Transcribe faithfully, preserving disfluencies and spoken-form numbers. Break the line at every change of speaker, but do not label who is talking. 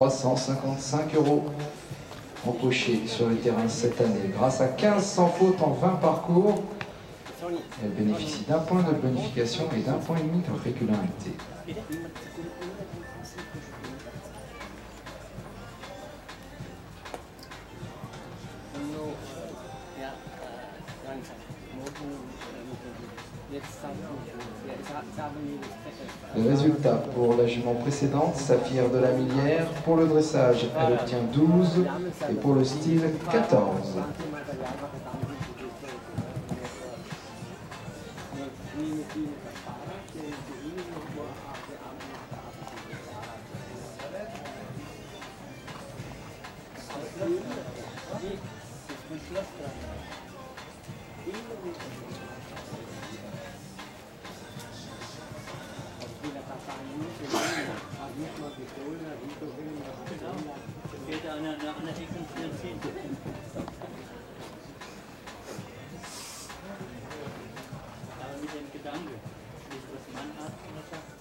trois cent cinquante-cinq euros empochés sur le terrain cette année. Grâce à quinze sans fautes en vingt parcours, elle bénéficie d'un point de bonification et d'un point et demi de régularité. Le résultat pour la jument précédente, Saphir de la Millière, pour le dressage, elle obtient douze et pour le style, quatorze.
Später an der, an der Ecke ziehen. Aber mit dem Gedanke, nicht was man hat,